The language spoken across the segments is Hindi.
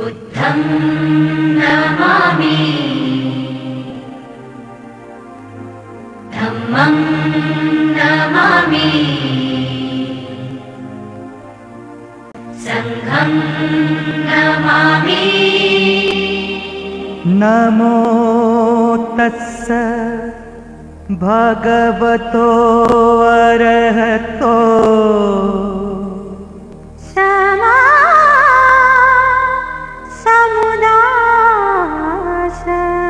बुद्धं नमामि धम्मं नमामि संघं नमामि। नमो तस्स भगवतो अरहतो सम्मा सम्बुद्धास्स।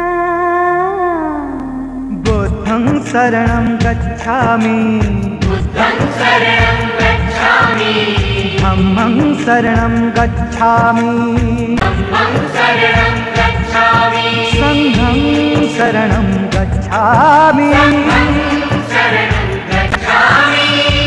बुद्धं शरणं गच्छामि बुद्धं शरणं गच्छामि धम्मं शरणं गच्छामि धम्मं शरणं गच्छामि संघं शरणं गच्छामि शरणं गच्छामि।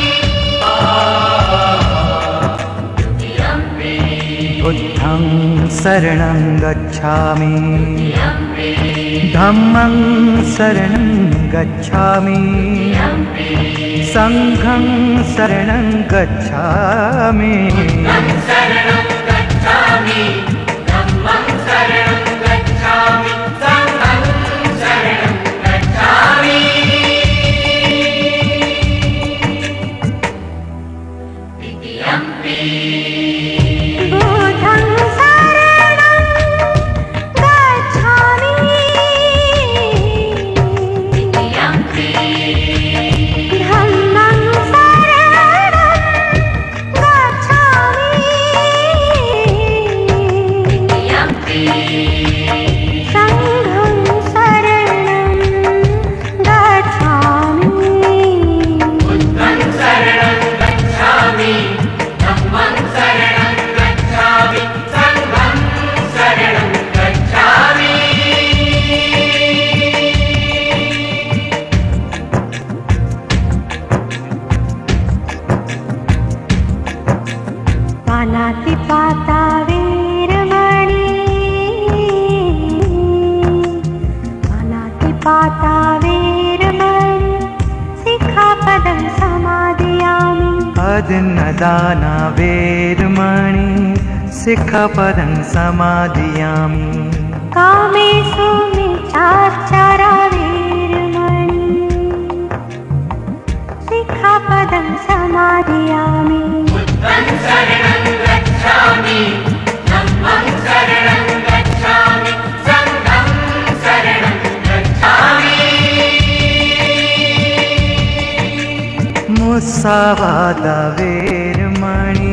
बुद्धं शरणं गच्छामि यम्पि धम्मं शरणं गच्छामि संघं शरणं गच्छामि। शरणं गच्छामि धम्मं शरणं गच्छामि संघं शरणं गच्छामि। द्वितीयम्पि बुद्धं शरणं गच्छामि। द्वितीयम्पि धम्मं शरणं गच्छामि। द्वितीयम्पि संघं शरणं गच्छामि। बुद्धं शरणं गच्छामि धम्मं शरणं गच्छामि संघं शरणं गच्छामि। पानातिपाता वीरमणि पानातिपाता वीरमणि सिक्खापदं समादयामि। अदन्नदाना वेरमणि सिक्खापदं समादयामि। कामेषु मिच्छाचारा वीरमणि सिक्खापदं समादयामि। बुद्धं शरणं गच्छामि धम्मं शरणं गच्छामि संघं शरणं गच्छामि। मुसावादा वेरमणि